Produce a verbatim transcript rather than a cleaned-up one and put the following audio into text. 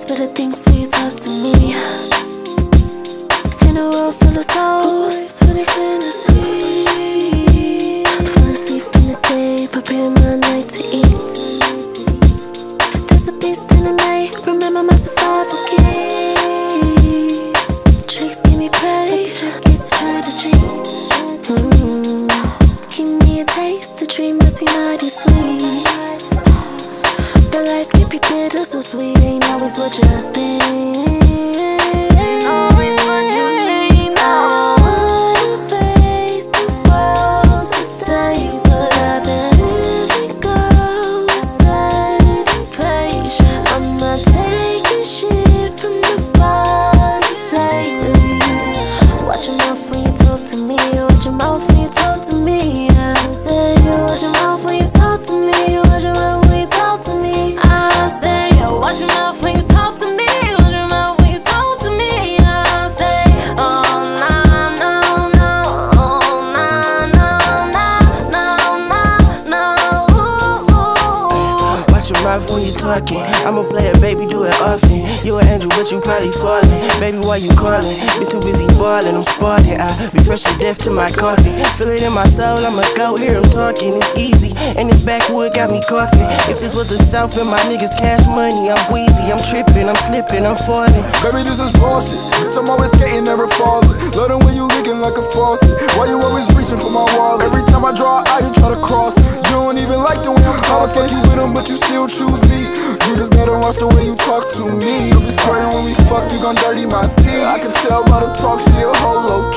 face, but I think before you talk to me. In a world full of souls, what a fantasy. Fall asleep in the day, preparing my night to eat. There's a beast in the night, remember my survival keys. Tricks give me praise, but the trick is to try to treat. Mm. Give me a taste, the dream must be mighty sweet. But like creepy bitter, so sweet, ain't always what you think. Always what you think. I wanna face the world today, but I've been living girl instead of patient. I'm not taking shit from nobody lately. Watch your mouth when you talk to me. Watch your mouth when you talk to me. I say, watch your mouth when you talk to me. Watch your mouth when you talk to me. I say, watch your mouth when you talk to me. Watch your mouth when you talk to me. I say, oh no no no, oh no no no no no no. Watch your mouth when you talking. I'm a player, baby, do it often. You an angel, but you probably falling. Baby, why you calling? Been too busy balling, I'm sparking. I be fresh to death to my coffee. Feel it in my soul, I'ma go hear him talking. It's easy, and this backwood got me coughing. If this was the South and my niggas cash money, I'm wheezy, I'm tripping, I'm slipping, I'm falling. Baby, this is bullshit. Bitch, I'm always skating, never falling. Love the way you licking like a faucet. Why you always reaching for my wallet? Every time I draw an eye, you try to cross it. You don't even like the way I'm talking. Fuck you with him, but you still choose me. You just gotta watch the way you talk to me. You'll be squirting when we fuck, you gon' dirty my teeth. I can tell by the talk, she a hoe low